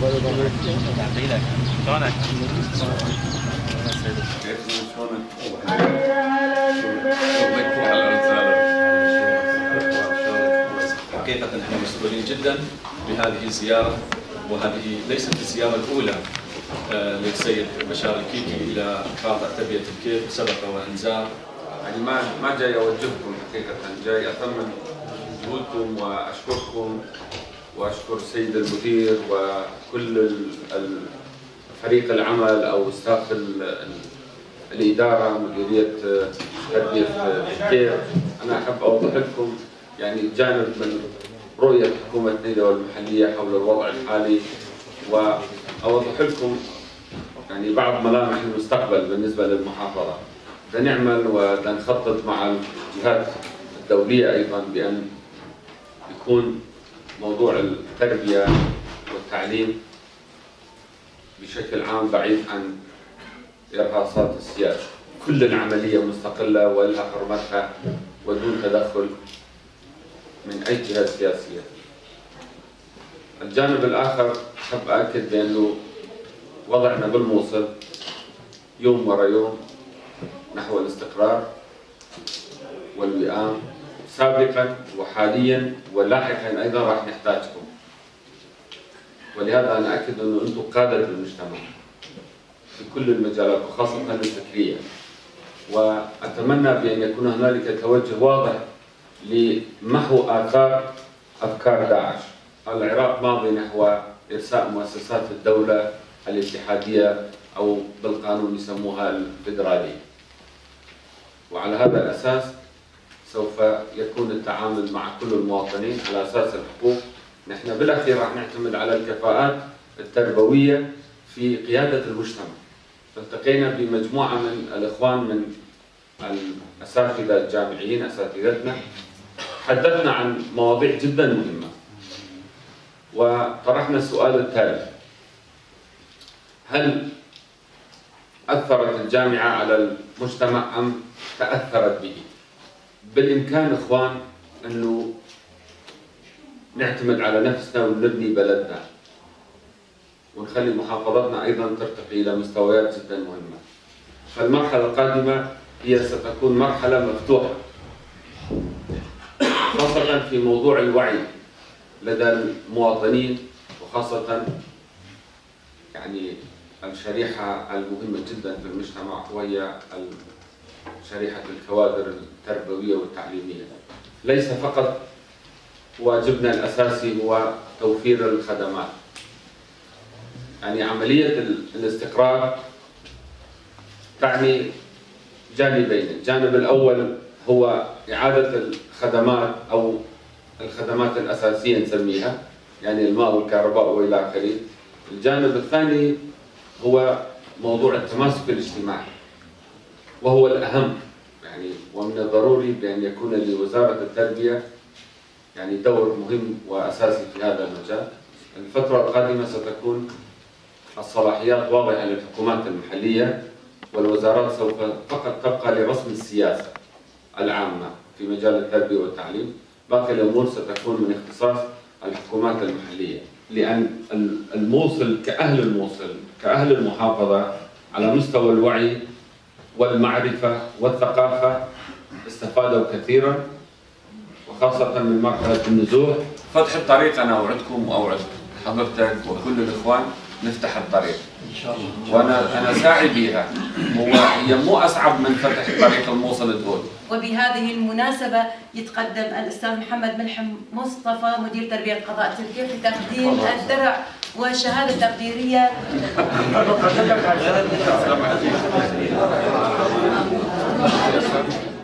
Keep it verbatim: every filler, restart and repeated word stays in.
شلونك؟ حقيقة نحن مسرورين جدا بهذه الزيارة، وهذه ليست الزيارة الأولى للسيد بشار الكيكي إلى قاطع تربية الكيف، سبق وأن زار. يعني ما ما جاي أوجهكم حقيقة، جاي أثمن جهودكم وأشكركم وأشكر السيد المدير وكل فريق العمل أو ستاف الإدارة، مديرية تربية الكيف. أنا أحب أوضح لكم يعني جانب من رؤية حكومة نينوى المحلية حول الوضع الحالي، وأوضح لكم يعني بعض ملامح المستقبل بالنسبة للمحافظة. بنعمل ونخطط مع الجهات الدولية أيضا بأن يكون موضوع التربية والتعليم بشكل عام بعيد عن إرهاصات السياسة. كل العملية مستقلة ولها حرمتها ودون تدخل من أي جهة سياسية. الجانب الآخر أحب أؤكد بأنه وضعنا بالموصل يوم ورا يوم نحو الاستقرار والوئام، سابقا وحاليا ولاحقا أيضا راح نحتاجكم، ولهذا أنا أكد أنه أنتم قادة المجتمع في كل المجالات وخاصة الفكرية، وأتمنى بأن يكون هنالك توجه واضح لمحو آثار أفكار داعش. العراق ماضي نحو إرساء مؤسسات الدولة الاتحادية أو بالقانون يسموها الفيدرالية، وعلى هذا الأساس سوف يكون التعامل مع كل المواطنين على أساس الحقوق. نحن بالأخير راح نعتمد على الكفاءات التربوية في قيادة المجتمع. فالتقينا بمجموعة من الإخوان من الأساتذة الجامعيين أساتذتنا، حدثنا عن مواضيع جدا مهمة وطرحنا السؤال التالي: هل أثرت الجامعة على المجتمع أم تأثرت به؟ بالإمكان إخوان أنه نعتمد على نفسنا ونبني بلدنا ونخلي محافظتنا أيضا ترتقي إلى مستويات جدا مهمة. فالمرحلة القادمة هي ستكون مرحلة مفتوحة، خاصة في موضوع الوعي لدى المواطنين، وخاصة يعني الشريحة المهمة جدا في المجتمع وهي شريحة الكوادر التربوية والتعليمية. ليس فقط واجبنا الأساسي هو توفير الخدمات، يعني عملية الاستقرار تعني جانبين. الجانب الأول هو إعادة الخدمات أو الخدمات الأساسية نسميها، يعني الماء والكهرباء وإلى آخره. الجانب الثاني هو موضوع التماسك الاجتماعي، وهو الأهم يعني، ومن الضروري بأن يكون لوزارة التربية يعني دور مهم وأساسي في هذا المجال. الفترة القادمة ستكون الصلاحيات واضحة للحكومات المحلية، والوزارات سوف فقط تبقى لرسم السياسة العامة في مجال التربية والتعليم. باقي الأمور ستكون من اختصاص الحكومات المحلية، لأن الموصل كأهل الموصل كأهل المحافظة على مستوى الوعي والمعرفة والثقافة استفادوا كثيرا، وخاصة من مرحلة النزوح. فتح الطريق أنا أوعدكم وأوعد حضرتك وكل الإخوان نفتح الطريق إن شاء الله، وأنا أنا ساعي بها. هو هي مو أصعب من فتح طريق الموصل الدول. وبهذه المناسبة يتقدم الأستاذ محمد ملحم مصطفى مدير تربية قضاء تركيا في تقديم الدرع والشهادة التقديرية.